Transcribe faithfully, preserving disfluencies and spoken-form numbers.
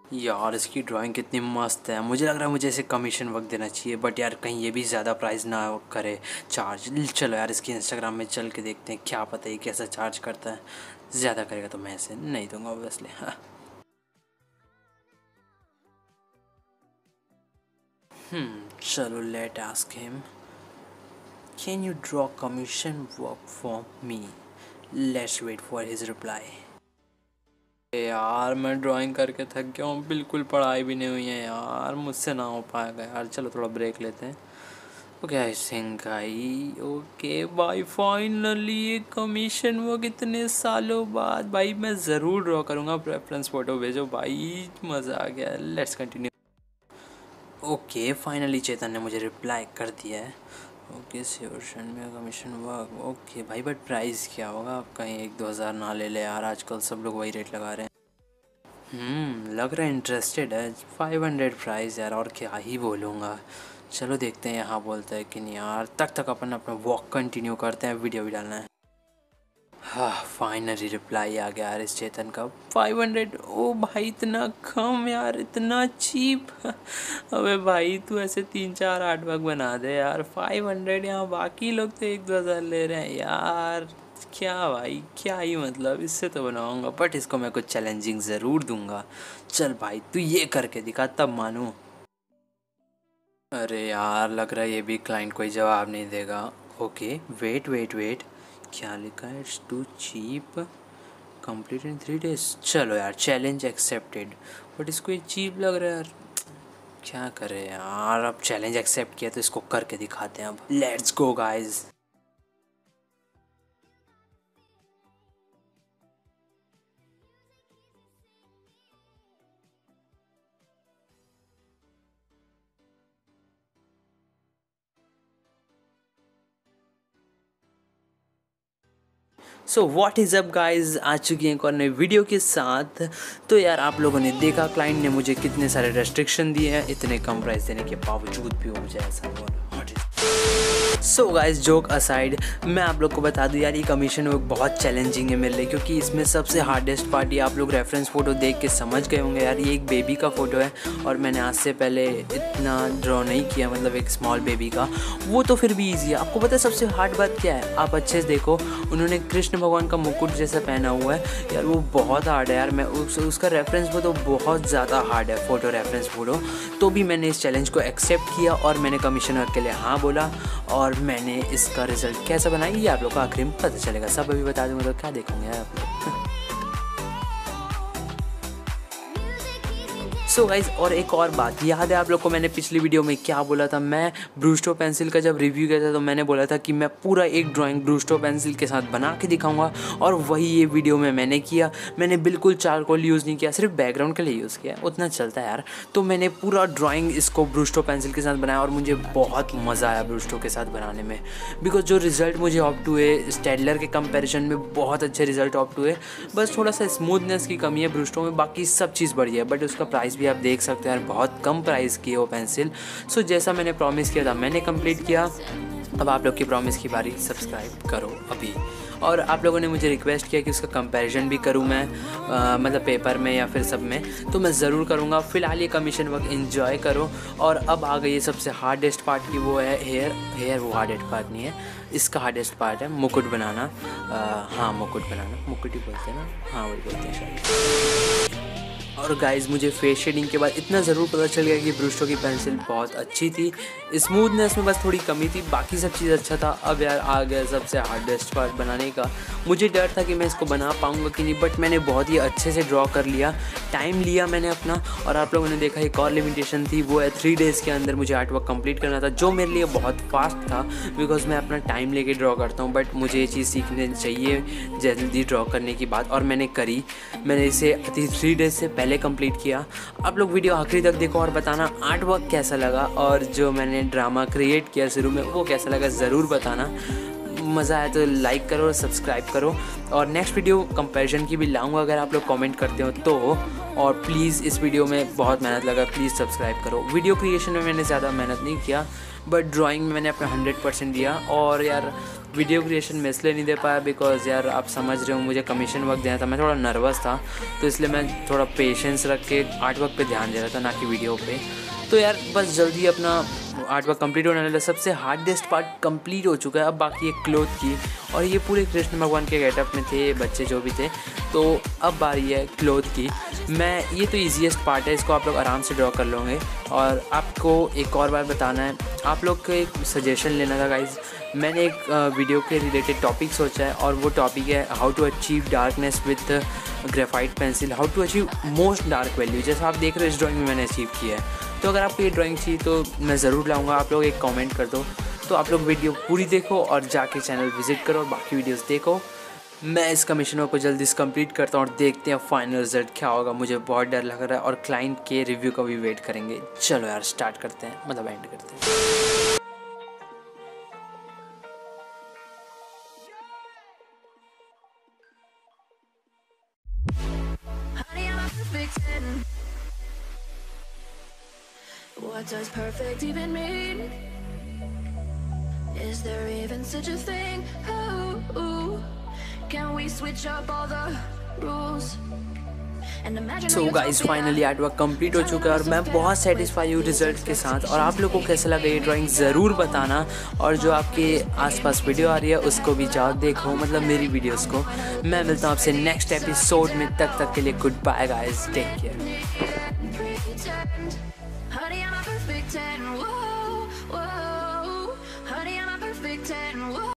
यार इसकी ड्राइंग कितनी मस्त है। मुझे लग रहा है मुझे इसे कमीशन वर्क देना चाहिए, बट यार कहीं ये भी ज़्यादा प्राइस ना करे चार्ज। चलो यार इसकी इंस्टाग्राम में चल के देखते हैं, क्या पता ये कैसा चार्ज करता है। ज़्यादा करेगा तो मैं इसे नहीं दूंगा ऑब्वियसली। हाँ। हम्म चलो let ask him, can you draw commission work for me. Let's wait for his reply. यार मैं ड्राइंग करके थक गया हूँ, बिल्कुल पढ़ाई भी नहीं हुई है यार, मुझसे ना हो पाएगा यार। चलो थोड़ा ब्रेक लेते हैं। Okay I think I okay भाई, फाइनली ये कमीशन वो कितने सालों बाद। भाई मैं ज़रूर ड्रॉ करूँगा, प्रेफरेंस फ़ोटो भेजो भाई, मज़ा आ गया। Let's continue. Okay finally Chetan ने मुझे रिप्लाई कर दिया है। ओके श्योर में कमीशन वर्क। ओके भाई बट प्राइस क्या होगा, आप कहीं एक दो हज़ार ना ले ले यार, आजकल सब लोग वही रेट लगा रहे हैं। हम्म लग रहा है इंटरेस्टेड है। फाइव हंड्रेड प्राइस यार, और क्या ही बोलूँगा। चलो देखते हैं यहाँ बोलता है कि नहीं यार। तक तक अपन अपना वॉक कंटिन्यू करते हैं, वीडियो भी डालना है। हाँ फाइनली रिप्लाई आ गया यार इस चेतन का। फाइव हंड्रेड, ओ भाई इतना कम यार, इतना चीप। अबे भाई तू ऐसे तीन चार आर्ट वर्क बना दे यार। फाइव हंड्रेड, यहाँ बाकी लोग तो एक दो हज़ार ले रहे हैं यार। क्या भाई क्या ही मतलब, इससे तो बनाऊंगा, बट इसको मैं कुछ चैलेंजिंग ज़रूर दूंगा। चल भाई तू ये करके दिखा तब मानूँ। अरे यार लग रहा है ये भी क्लाइंट कोई जवाब नहीं देगा। ओके वेट वेट वेट, क्या लिखा है, it's too cheap, complete in three days. चलो यार चैलेंज एक्सेप्टेड, बट इसको ये चीप लग रहा है यार। क्या करें यार, अब चैलेंज एक्सेप्ट किया तो इसको करके दिखाते हैं। अब let's go guys. So what is up guys, आ चुकी हैं एक और नई वीडियो के साथ। तो यार आप लोगों ने देखा क्लाइंट ने मुझे कितने सारे रेस्ट्रिक्शन दिए हैं, इतने कम प्राइस देने के बावजूद भी वो मुझे ऐसा बोल। सो गाइज जोक असाइड, मैं आप लोग को बता दूं यार ये कमीशन वर्क बहुत चैलेंजिंग है मेरे लिए, क्योंकि इसमें सबसे हार्डेस्ट पार्ट ये आप लोग रेफरेंस फ़ोटो देख के समझ गए होंगे यार। ये एक बेबी का फ़ोटो है और मैंने आज से पहले इतना ड्रॉ नहीं किया, मतलब एक स्मॉल बेबी का। वो तो फिर भी ईजी है। आपको पता है सबसे हार्ड बात क्या है, आप अच्छे से देखो, उन्होंने कृष्ण भगवान का मुकुट जैसा पहना हुआ है यार, वो बहुत हार्ड है यार। मैं उस, उसका रेफरेंस फ़ोटो बहुत ज़्यादा हार्ड है, फ़ोटो रेफरेंस फ़ोटो। तो भी मैंने इस चैलेंज को एक्सेप्ट किया और मैंने कमीशन वर्क के लिए हाँ बोला, और मैंने इसका रिजल्ट कैसा बनाया ये आप लोग को आखिर में पता चलेगा। सब अभी बता दूंगा तो क्या देखोगे यार आप लोग। सो so गाइज और एक और बात याद है आप लोग को, मैंने पिछली वीडियो में क्या बोला था। मैं ब्रूस्टो पेंसिल का जब रिव्यू किया था तो मैंने बोला था कि मैं पूरा एक ड्राइंग ब्रूस्टो पेंसिल के साथ बना के दिखाऊंगा, और वही ये वीडियो में मैंने किया। मैंने बिल्कुल चारकोल यूज़ नहीं किया, सिर्फ बैकग्राउंड के लिए यूज़ किया, उतना चलता है यार। तो मैंने पूरा ड्राइंग इसको ब्रूस्टो पेंसिल के साथ बनाया और मुझे बहुत मज़ा आया ब्रूस्टो के साथ बनाने में, बिकॉज जो रिज़ल्ट मुझे ऑप्ट हुए स्टेडलर के कंपेरिजन में बहुत अच्छे रिजल्ट ऑप्ट हुए। बस थोड़ा सा स्मूथनेस की कमी है ब्रूस्टो में, बाकी सब चीज़ बढ़िया है। बट उसका प्राइस भी आप देख सकते हैं यार, बहुत कम प्राइस की है वो पेंसिल। सो जैसा मैंने प्रॉमिस किया था मैंने कंप्लीट किया। अब आप लोग की प्रॉमिस की बारी, सब्सक्राइब करो अभी। और आप लोगों ने मुझे रिक्वेस्ट किया कि उसका कंपैरिजन भी करूं मैं, आ, मतलब पेपर में या फिर सब में, तो मैं ज़रूर करूंगा। फ़िलहाल ये कमीशन वर्क एंजॉय करो। और अब आ गई है सबसे हार्डेस्ट पार्ट की, वो है हेयर। हेयर वो हार्डेस्ट पार्ट नहीं है, इसका हार्डेस्ट पार्ट है मुकुट बनाना। आ, हाँ मुकुट बनाना, मुकुट ही बोलते हैं ना, हाँ वही बोलते हैं शायद। और गाइज़ मुझे फेस शेडिंग के बाद इतना ज़रूर पता चल गया कि ब्रूस्टो की पेंसिल बहुत अच्छी थी। स्मूथनेस में बस थोड़ी कमी थी, बाकी सब चीज़ अच्छा था। अब यार आ गया सबसे हार्डेस्ट पार्ट बनाने का। मुझे डर था कि मैं इसको बना पाऊँगा कि नहीं, बट मैंने बहुत ही अच्छे से ड्रॉ कर लिया। टाइम लिया मैंने अपना, और आप लोगों ने देखा एक और लिमिटेशन थी, वो है थ्री डेज़ के अंदर मुझे आर्ट वर्क कंप्लीट करना था, जो मेरे लिए बहुत फास्ट था बिकॉज मैं अपना टाइम लेके ड्रॉ करता हूँ। बट मुझे ये चीज़ सीखने चाहिए जल्दी ड्रॉ करने की बात, और मैंने करी। मैंने इसे थ्री डेज़ से पहले कंप्लीट किया। आप लोग वीडियो आखिरी तक देखो और बताना आर्ट वर्क कैसा लगा, और जो मैंने ड्रामा क्रिएट किया शुरू में वो कैसा लगा ज़रूर बताना। मज़ा आया तो लाइक करो, सब्सक्राइब करो, और नेक्स्ट वीडियो कंपैरिजन की भी लाऊंगा अगर आप लोग कमेंट करते हो तो। और प्लीज़ इस वीडियो में बहुत मेहनत लगा, प्लीज़ सब्सक्राइब करो। वीडियो क्रिएशन में मैंने ज़्यादा मेहनत नहीं किया, बट ड्राइंग में मैंने अपना हंड्रेड परसेंट दिया। और यार वीडियो क्रिएशन में इसलिए नहीं दे पाया बिकॉज यार आप समझ रहे हो मुझे कमीशन वर्क देना था, मैं थोड़ा नर्वस था, तो इसलिए मैं थोड़ा पेशेंस रख के आर्ट वर्क पे ध्यान दे रहा था ना कि वीडियो पे। तो यार बस जल्दी अपना आर्ट वर्क कंप्लीट होने वाला, सबसे हार्डेस्ट पार्ट कंप्लीट हो चुका है। अब बाकी एक क्लोथ की, और ये पूरे कृष्ण भगवान के गेटअप में थे बच्चे जो भी थे। तो अब बारी है क्लोथ की। मैं ये तो ईजीएस्ट पार्ट है, इसको आप लोग आराम से ड्रॉ कर लोगे। और आपको एक और बार बताना है, आप लोग को एक सजेशन लेना था गाइज। मैंने एक वीडियो के रिलेटेड टॉपिक सोचा है और वो टॉपिक है how to achieve darkness with graphite pencil, how to achieve most dark value. जैसा आप देख रहे हो इस ड्राइंग में मैंने अचीव किया है। तो अगर आपको ये ड्राइंग चाहिए तो मैं ज़रूर लाऊंगा, आप लोग एक कमेंट कर दो। तो आप लोग वीडियो पूरी देखो और जाके चैनल विजिट करो और बाकी वीडियोस देखो। मैं इस कमीशन को जल्दी से कंप्लीट करता हूँ और देखते हैं फाइनल रिजल्ट क्या होगा। मुझे बहुत डर लग रहा है और क्लाइंट के रिव्यू का भी वेट करेंगे। चलो यार स्टार्ट करते हैं, मतलब एंड करते हैं। What does perfect even mean? Is there even such a thing? Oh, ooh. Can we switch up all the rules? So guys finally art work complete हो चुका है और मैं बहुत सेटिस्फाई हूँ रिजल्ट के साथ। और आप लोगों को कैसा लगा ये ड्राइंग ज़रूर बताना। और जो आपके आसपास वीडियो आ रही है उसको भी जाओ देखो, मतलब मेरी वीडियोस को। मैं मिलता हूँ आपसे नेक्स्ट एपिसोड में, तब तक के लिए good bye guys, take care.